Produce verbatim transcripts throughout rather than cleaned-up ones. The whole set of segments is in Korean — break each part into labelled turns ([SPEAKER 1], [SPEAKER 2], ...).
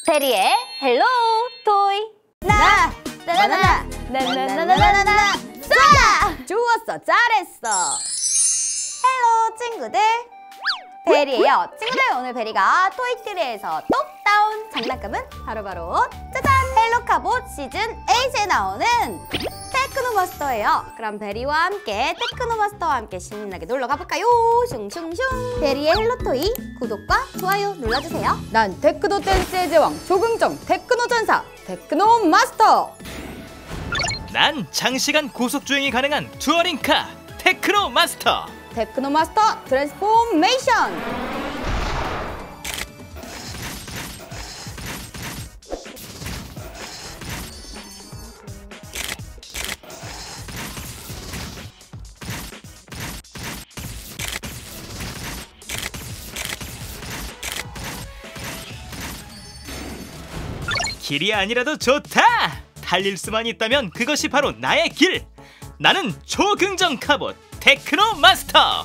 [SPEAKER 1] 베리의 헬로 토이. 나 나나나 나나나나나나 쏴!
[SPEAKER 2] 좋았어, 잘했어.
[SPEAKER 1] 헬로 친구들, 베리예요. 친구들, 오늘 베리가 토이트리에서 똑 따온 장난감은 바로바로 짜잔! 헬로카봇 시즌 에잇에 나오는 테크노마스터예요. 그럼 베리와 함께 테크노마스터와 함께 신나게 놀러 가볼까요? 슝슝슝! 베리의 헬로토이 구독과 좋아요 눌러주세요.
[SPEAKER 2] 난 테크노 댄스의 제왕 조긍정 테크노 전사 테크노 마스터.
[SPEAKER 3] 난 장시간 고속주행이 가능한 투어링카 테크노 마스터.
[SPEAKER 2] 테크노 마스터 트랜스포메이션.
[SPEAKER 3] 길이 아니라도 좋다! 달릴 수만 있다면 그것이 바로 나의 길! 나는 초긍정 카봇 테크노 마스터!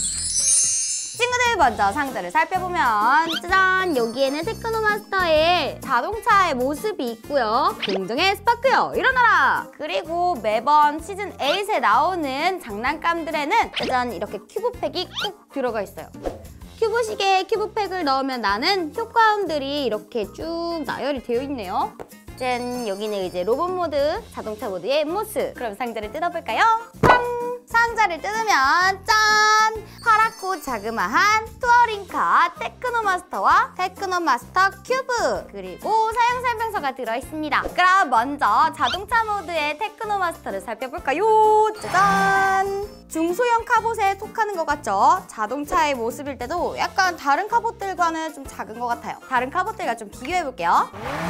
[SPEAKER 1] 친구들, 먼저 상자를 살펴보면 짜잔! 여기에는 테크노마스터의 자동차의 모습이 있고요. 긍정의 스파크요, 일어나라! 그리고 매번 시즌 에잇에 나오는 장난감들에는 짜잔! 이렇게 큐브팩이 꼭 들어가 있어요. 큐브식에 큐브팩을 넣으면 나는 효과음들이 이렇게 쭉 나열이 되어 있네요. 짠! 여기는 이제 로봇 모드, 자동차 모드의 모습. 그럼 상자를 뜯어볼까요? 짠! 상자를 뜯으면 짠! 파랗고 자그마한 투어링카 테크노마스터와 테크노마스터 큐브, 그리고 사용 설명서가 들어있습니다. 그럼 먼저 자동차 모드의 테크노마스터를 살펴볼까요? 짜잔! 중소형 카봇에 속하는 것 같죠? 자동차의 모습일 때도 약간 다른 카봇들과는 좀 작은 것 같아요. 다른 카봇들과 좀 비교해볼게요.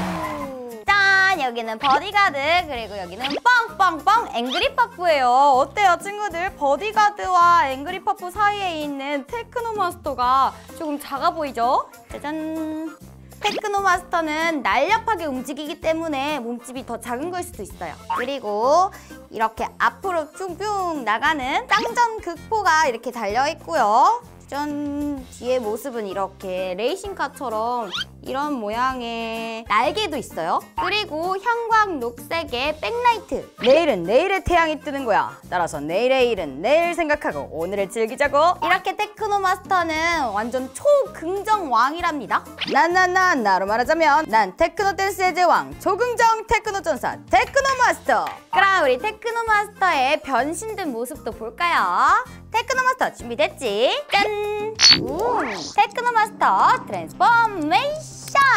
[SPEAKER 1] 짠! 여기는 버디가드, 그리고 여기는 뻥뻥뻥 앵그리퍼프예요. 어때요, 친구들? 버디가드와 앵그리퍼프 사이에 있는 테크노마스터가 조금 작아 보이죠? 짜잔! 테크노마스터는 날렵하게 움직이기 때문에 몸집이 더 작은 걸 수도 있어요. 그리고 이렇게 앞으로 뿅뿅 나가는 쌍전 극포가 이렇게 달려있고요. 짠! 뒤에 모습은 이렇게 레이싱카처럼 이런 모양의 날개도 있어요. 그리고 형광 녹색의 백라이트.
[SPEAKER 2] 내일은 내일의 태양이 뜨는 거야. 따라서 내일의 일은 내일 생각하고 오늘을 즐기자고.
[SPEAKER 1] 이렇게 테크노마스터는 완전 초긍정 왕이랍니다.
[SPEAKER 2] 나나나 나로 말하자면 난 테크노 댄스의 제왕 조긍정 테크노 전사 테크노 마스터.
[SPEAKER 1] 그럼 우리 테크노마스터의 변신된 모습도 볼까요? 테크노마스터 준비됐지? 짠! 오, 테크노마스터 트랜스포메이션!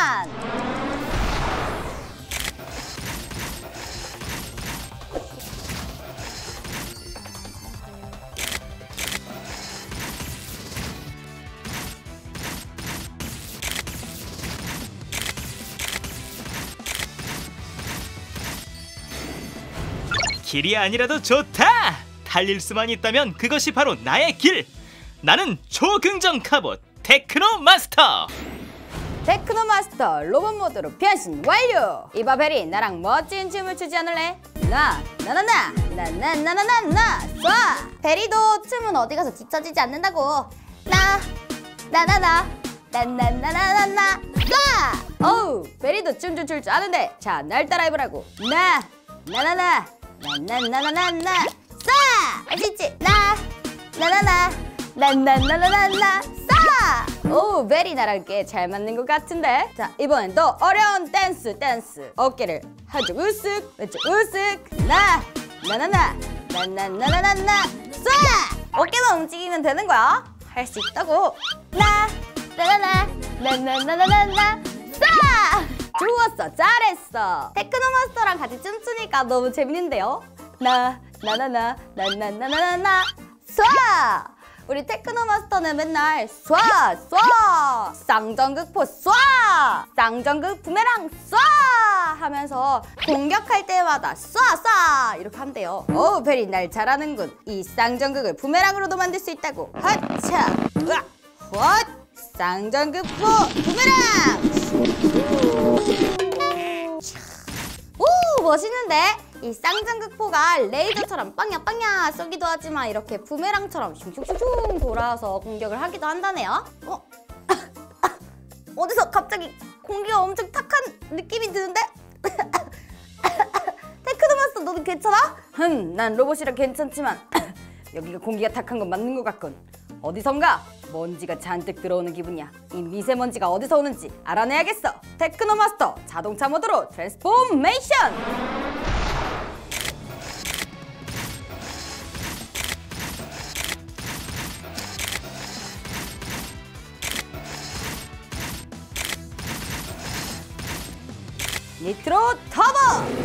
[SPEAKER 3] 길이 아니라도 좋다! 달릴 수만 있다면 그것이 바로 나의 길! 나는 초긍정 카봇 테크노 마스터!
[SPEAKER 2] 테크노 마스터 로봇 모드로 변신 완료! 이봐 베리, 나랑 멋진 춤을 추지 않을래? 나 나나나 나나나나나나 쏴!
[SPEAKER 1] 베리도 춤은 어디 가서 뒤처지지 않는다고. 나 나나나 나나나나나나 쏴!
[SPEAKER 2] 어우, 베리도 춤 좀 출 줄 아는데. 자, 날 따라 해보라고. 나 나나나 나나나나나나
[SPEAKER 1] 쏴! 할 수 있지? 나 나나나 나나나나나나 쏴!
[SPEAKER 2] 오, 베리 나랑 꽤 잘 맞는 것 같은데. 자, 이번엔 또 어려운 댄스 댄스. 어깨를 한쪽 으쓱 왼쪽 으쓱. 나 나나나 나나나나나나
[SPEAKER 1] 쏴! 어깨만 움직이면 되는 거야. 할 수 있다고. 나 나나나 나나나나나나 쏴!
[SPEAKER 2] 좋았어, 잘했어.
[SPEAKER 1] 테크노마스터랑 같이 춤추니까 너무 재밌는데요? 나 나나나 나나나나나나 쏴! 우리 테크노마스터는 맨날 쏴! 쏴! 쌍전극포 쏴! 쌍전극 부메랑 쏴! 하면서 공격할 때마다 쏴! 쏴! 이렇게 한대요.
[SPEAKER 2] 오, 베리 날 잘하는군. 이 쌍전극을 부메랑으로도 만들 수 있다고. 하차! 으악! 헛! 쌍전극포 부메랑!
[SPEAKER 1] 오, 멋있는데? 이 쌍전극포가 레이저처럼 빵야 빵야 쏘기도 하지만 이렇게 부메랑처럼 슝슝슝 돌아서 공격을 하기도 한다네요. 어? 어디서 갑자기 공기가 엄청 탁한 느낌이 드는데? 테크노마스터 너는 괜찮아?
[SPEAKER 2] 흠, 난 로봇이라 괜찮지만 여기가 공기가 탁한 건 맞는 것 같군. 어디선가 먼지가 잔뜩 들어오는 기분이야. 이 미세먼지가 어디서 오는지 알아내야겠어. 테크노마스터 자동차 모드로 트랜스포메이션! 니트로 터보!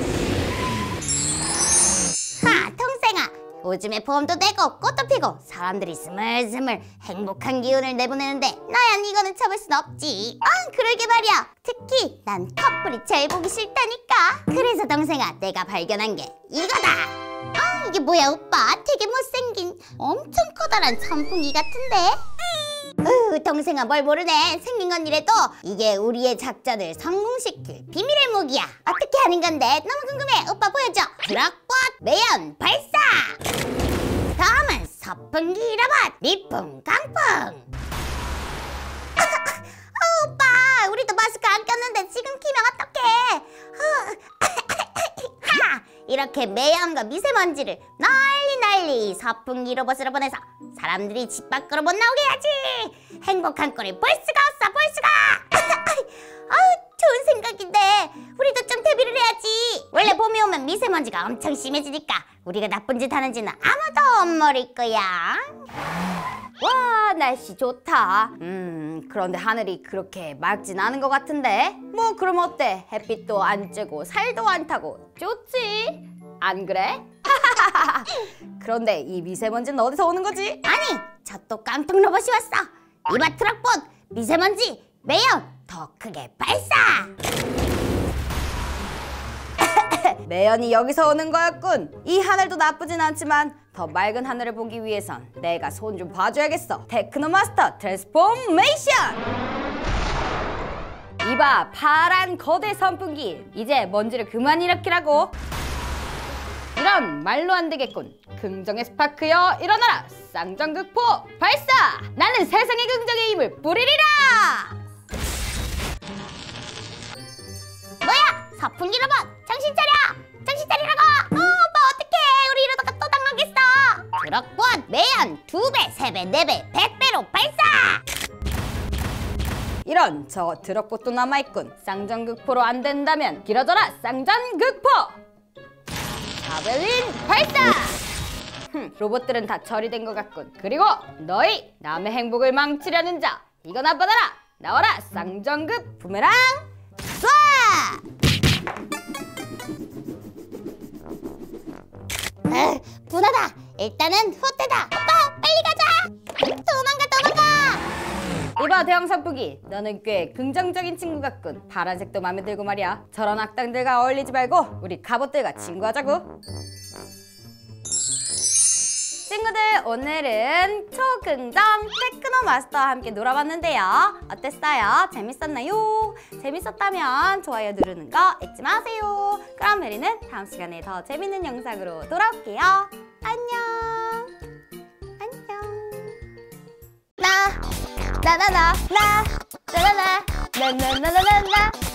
[SPEAKER 1] 하, 통생아. 요즘에 봄도 되고 꽃도 피고 사람들이 스물스물 행복한 기운을 내보내는데 나야 이거는 참을 순 없지. 아, 그러게 말이야. 특히 난 커플이 제일 보기 싫다니까. 그래서 동생아, 내가 발견한 게 이거다. 아, 이게 뭐야 오빠? 되게 못생긴 엄청 커다란 선풍기 같은데? 으, 동생아 뭘 모르네. 생긴 건 이래도 이게 우리의 작전을 성공시킬 비밀의 무기야. 어떻게 하는 건데? 너무 궁금해. 오빠 보여줘. 드럭봇 매연 발사! 다음은 서풍기 로봇 리풍 강풍! 어, 오빠 우리도 마스크 안 꼈는데 지금 키면 어떡해. 하! 이렇게 매연과 미세먼지를 널리 널리 서풍기 로봇으로 보내서 사람들이 집 밖으로 못 나오게 해야지. 행복한 꼴을 볼 수가 없어, 볼 수가. 아우, 좋은 생각인데 우리도 좀 대비를 해야지. 원래 봄이 오면 미세먼지가 엄청 심해지니까 우리가 나쁜 짓 하는지는 아무도 못 모를 거야.
[SPEAKER 2] 와, 날씨 좋다. 음, 그런데 하늘이 그렇게 맑진 않은 것 같은데? 뭐 그럼 어때? 햇빛도 안 쬐고 살도 안 타고 좋지? 안 그래? 그런데 이 미세먼지는 어디서 오는 거지?
[SPEAKER 1] 아니, 저 또 깡통 로봇이 왔어. 이봐 트럭봇, 미세먼지 매연 더 크게 발사!
[SPEAKER 2] 매연이 여기서 오는 거였군. 이 하늘도 나쁘진 않지만 더 맑은 하늘을 보기 위해선 내가 손 좀 봐줘야겠어. 테크노마스터 트랜스포메이션! 이봐, 파란 거대 선풍기. 이제 먼지를 그만 일으키라고. 이런, 말로 안 되겠군. 긍정의 스파크여 일어나라. 쌍전극포 발사! 나는 세상의 긍정의 힘을 뿌리리라!
[SPEAKER 1] 뭐야? 서풍기 로봇 정신 차려! 정신 차리라고! 어, 오빠 어떡해. 우리 이러다가 또 당하겠어. 트럭봇 매연 두 배, 세 배, 네 배, 백 배로 발사!
[SPEAKER 2] 이런, 저 드럭봇도 남아있군. 쌍전극포로 안 된다면 길어져라 쌍전극포! 자벨린 발사! 흠, 로봇들은 다 처리된 것 같군. 그리고 너희 남의 행복을 망치려는 자, 이거나 받아라. 나와라 쌍전극 부메랑 쏴!
[SPEAKER 1] 에, 분하다. 일단은 후퇴다. 오빠 빨리 가자. 도망가 도망가.
[SPEAKER 2] 이봐 대형 선풍기, 너는 꽤 긍정적인 친구 같군. 파란색도 마음에 들고 말이야. 저런 악당들과 어울리지 말고 우리 갑옷들과 친구하자고. 친구들, 오늘은 초긍정 테크노마스터와 함께 놀아봤는데요. 어땠어요? 재밌었나요? 재밌었다면 좋아요 누르는 거 잊지 마세요. 그럼 베리는 다음 시간에 더 재밌는 영상으로 돌아올게요. 안녕. 안녕.
[SPEAKER 1] 나 나나나 나 나나나 나나나나나